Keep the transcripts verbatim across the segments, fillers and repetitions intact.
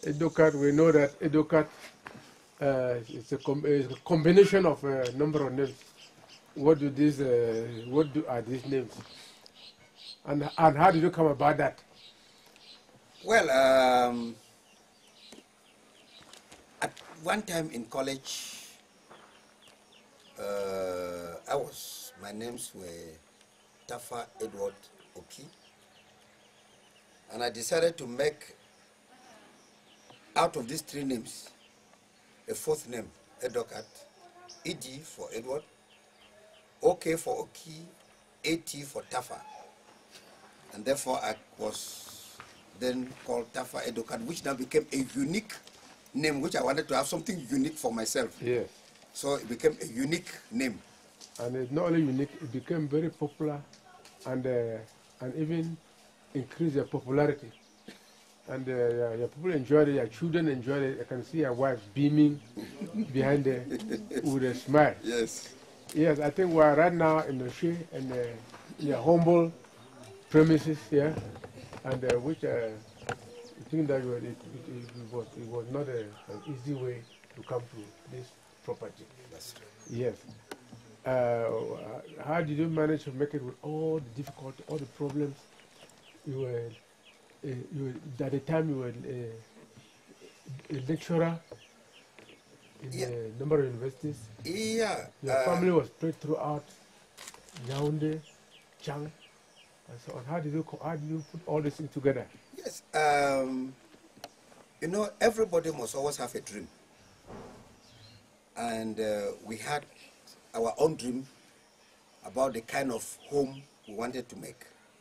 Edokat, we know that Edokat uh, is, a com is a combination of a number of names. What do these, uh, what do are these names? And, and how did you come about that? Well, um, at one time in college, uh, I was, my names were Tafah Edokat, and I decided to make out of these three names a fourth name, Edokat, E D for Edward, OK for Oki, A T for Tafah. And therefore I was then called Tafah Edokat, which now became a unique name, which I wanted to have something unique for myself. Yes. So it became a unique name. And it's not only unique, it became very popular and, uh, and even increased their popularity. And uh, your, your people enjoyed it, your children enjoyed it. I can see your wife beaming behind there with a smile. Yes. Yes, I think we're right now in Oshie and uh, in your humble premises here, and uh, which uh, I think that it, it, it, was, it was not a, an easy way to come to this property. That's true. Yes. Uh, how did you manage to make it with all the difficulty, all the problems? You were, uh, you were at the time you were uh, a lecturer in yeah. a number of universities. Yeah. Your uh, family was spread throughout Yaoundé, Dschang, and so on. How did you how did you put all this thing together? Yes. Um, you know, everybody must always have a dream, and uh, we had our own dream about the kind of home we wanted to make.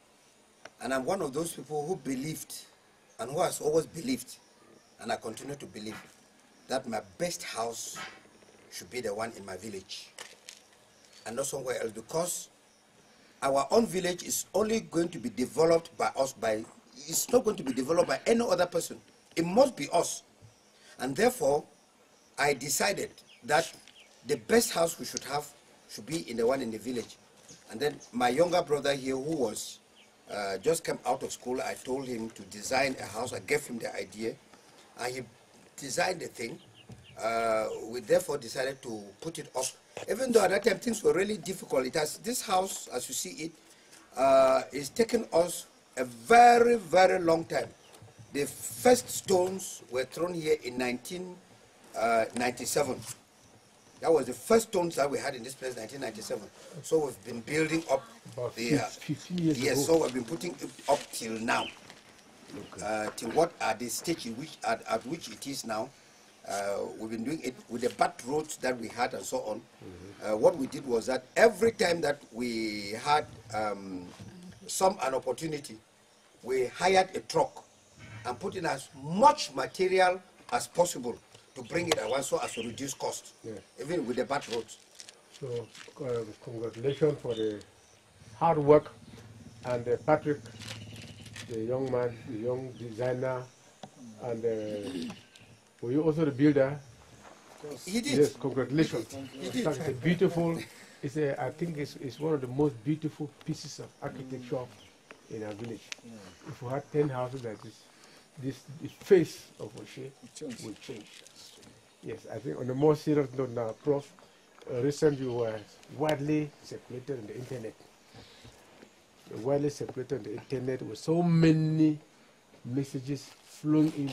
And I'm one of those people who believed, and who has always believed, and I continue to believe, that my best house should be the one in my village and not somewhere else, because our own village is only going to be developed by us, by it's not going to be developed by any other person. It must be us. And therefore, I decided that the best house we should have should be in the one in the village. And then my younger brother here, who was uh, just came out of school, I told him to design a house. I gave him the idea, and he designed the thing. Uh, we therefore decided to put it up. Even though at that time things were really difficult, it has, this house, as you see it, uh, is taking us a very, very long time. The first stones were thrown here in nineteen ninety-seven. That was the first stones that we had in this place, nineteen ninety-seven. So we've been building up. About the, uh, fifteen years yes, ago. so we've been putting it up till now. Okay. Uh, till what are the stage in which, at, at which it is now. Uh, we've been doing it with the back roads that we had and so on. Mm-hmm. uh, what we did was that every time that we had um, some an opportunity, we hired a truck and put in as much material as possible to bring it at once so as to reduce cost, yeah. Even with the back roads. So uh, congratulations for the hard work, and uh, Patrick, the young man, the young designer, and uh, were you also the builder? He did. Yes, congratulations. He did. It's a beautiful, it's a, I think it's, it's one of the most beautiful pieces of architecture in our village. Yeah. If we had ten houses like this, this the face of Oshie will change. Yes, I think on a more serious note now, Prof, uh, recently was widely circulated on the internet. Widely circulated on the internet with so many messages flowing in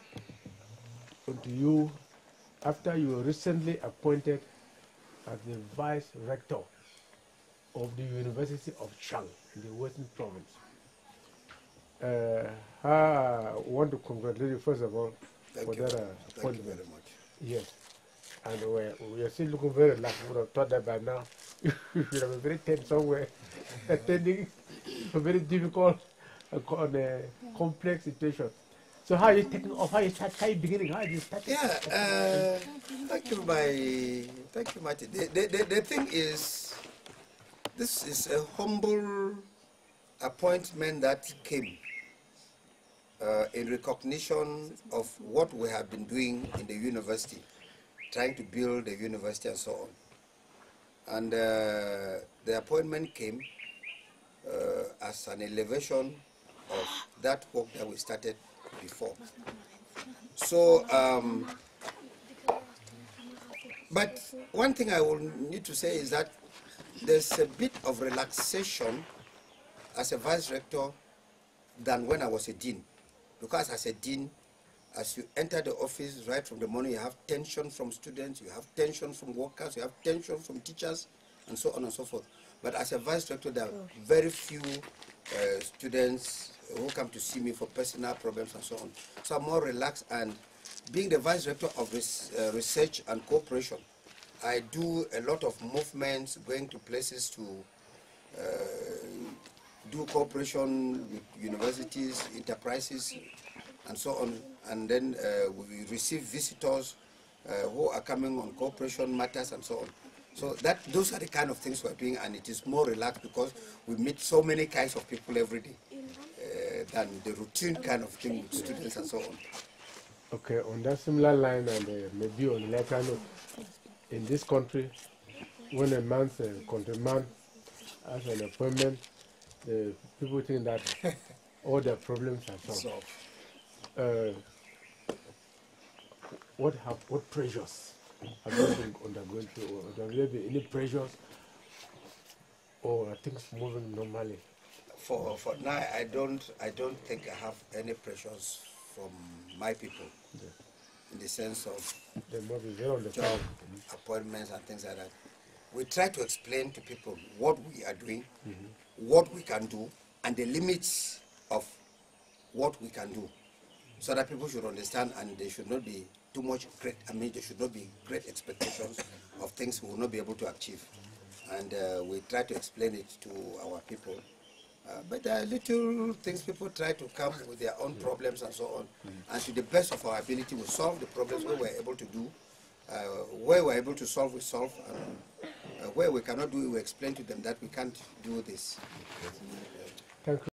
onto you after you were recently appointed as the Vice-Rector of the University of Dschang in the Western Province. Uh, I want to congratulate you first of all Thank for you. that uh, Thank appointment. you very much. Yes, and we're, we're still looking very relaxed. We would have thought that by now you should have been very tense somewhere, attending a very difficult and uh, complex situation. So how are you taking off? How are you, start, how are you beginning? How are you starting? Yeah, uh, thank you, my, thank you, Marty. The, the, the, the thing is, this is a humble appointment that came uh, in recognition of what we have been doing in the university, trying to build the university and so on. And uh, the appointment came uh, as an elevation of that work that we started before. So, um, but one thing I will need to say is that there's a bit of relaxation as a vice-rector than when I was a dean. Because as a dean, as you enter the office right from the morning, you have tension from students, you have tension from workers, you have tension from teachers, and so on and so forth. But as a vice-rector, there are very few uh, students who come to see me for personal problems and so on. So I'm more relaxed, and being the vice-rector of res uh, research and cooperation, I do a lot of movements, going to places to uh, do cooperation with universities, enterprises, and so on. And then uh, we receive visitors uh, who are coming on cooperation matters and so on. So that those are the kind of things we're doing, and it is more relaxed because we meet so many kinds of people every day uh, than the routine kind of thing with students and so on. Okay, on that similar line, and uh, maybe on a later note, in this country, when a man's a countryman has an appointment, the people think that all their problems are solved. Uh, what have what pressures have you been undergoing through? Or have there been any pressures, or are things moving normally? For for now, I don't I don't think I have any pressures from my people, yeah. In the sense of job appointments and things like that. We try to explain to people what we are doing, mm-hmm. what we can do, and the limits of what we can do, so that people should understand, and they should not be too much great. I mean, there should not be great expectations of things we will not be able to achieve. And uh, we try to explain it to our people. Uh, but there are little things people try to come with their own problems and so on. Mm-hmm. And to the best of our ability, we solve the problems where we're able to do. Uh, where we're able to solve, we solve. And uh, where we cannot do it, we explain to them that we can't do this. Thank you.